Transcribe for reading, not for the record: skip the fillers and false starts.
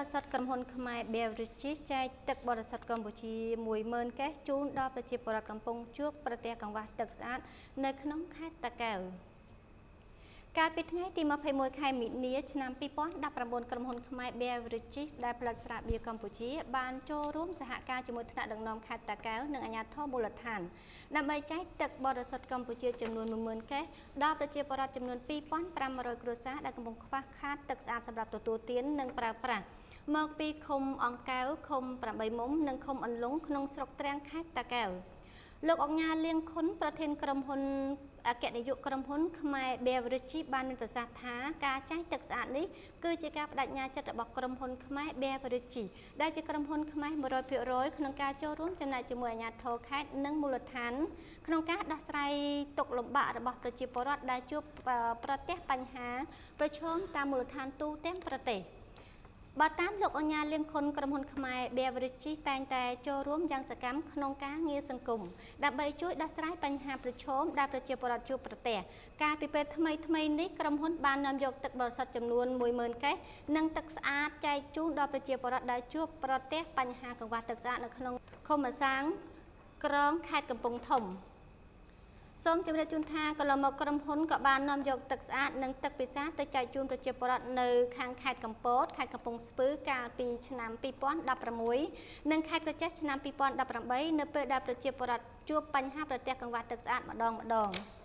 សតក្រុមហ៊ុនខ្មែរ Beverage ចែកទឹកបរិសុទ្ធកម្ពុជា10000កេសជូនដល់ប្រជាពលរដ្ឋកំពុងជួបប្រទះកង្វះទឹកស្អាតនៅក្នុងខេត្តតាកែវកាលពីថ្ងៃទី21ខែមីនាឆ្នាំ2019ក្រុមហ៊ុនខ្មែរ Beverage ដែលផលិតស្រាបៀរកម្ពុជាបានចូលរួមសហការជាមួយថ្នាក់ដឹកនាំខេត្តតាកែវនិងអាជ្ញាធរមូលដ្ឋានដើម្បីចែកទឹកបរិសុទ្ធកម្ពុជាចំនួន10000កេសដល់ប្រជាពលរដ្ឋចំនួន2500គ្រួសារដែលកំពុងខ្វះខាតទឹកស្អាតសម្រាប់ទទួលទាននិងប្រើប្រាស់មកពីឃុំអង្កែវឃុំ8មុំនិងឃុំអន្លង់ក្នុងស្រុកទ្រាំងខេត្តតាកែវលោកអង្ញាលៀងខុនប្រធានក្រុមហ៊ុនអគ្គនាយកក្រុមហ៊ុនខ្មែរ Beverage បានមានប្រសាសន៍ថាការចែកទឹកស្អាតនេះគឺជាការបដិញ្ញាចិត្តរបស់ក្រុមហ៊ុនខ្មែរ Beverage ដែលជាក្រុមហ៊ុនខ្មែរ 100% ក្នុងការចូលរួមចំណែកជាមួយអាជ្ញាធរខេត្តនិងមូលដ្ឋានក្នុងការដោះស្រាយទុក្ខលំបាករបស់ប្រជាពលរដ្ឋដែលជួបប្រទះបញ្ហាប្រឈមតាមមូលដ្ឋានទូទាំងប្រទេសបើតាមលោកអញ្ញាលៀងខុនក្រុមហ៊ុនខ្មែរ Beverage តែងតែចូលរួមយ៉ាងសកម្មក្នុងការងារសង្គមដើម្បីជួយដោះស្រាយបញ្ហាប្រឈមដែលប្រជាពលរដ្ឋជួបប្រទះកាលពីពេលថ្មីនេះក្រុមហ៊ុនបាននាំយកទឹកបរិសុទ្ធចំនួន10000កេសនិងទឹកស្អាតចែកជូនដល់ប្រជាពលរដ្ឋដែលជួបប្រទះបញ្ហាកង្វះទឹកស្អាតនៅក្នុងឃុំអសាងក្រងខេត្តកំពង់ធំសូមជម្រាបជូនថាកន្លងមកក្រុមហ៊ុនក៏បាននាំយកទឹកស្អាតនិងទឹកពិសាទៅចែកជូនប្រជាពលរដ្ឋនៅខាងខេត្តកំពតខេត្តកំពង់ស្ពឺកាលពីឆ្នាំ2016និងខេត្តក្រចេះឆ្នាំ2018នៅពេលដែលប្រជាពលរដ្ឋជួបបញ្ហាប្រទះកង្វះទឹកស្អាតម្ដង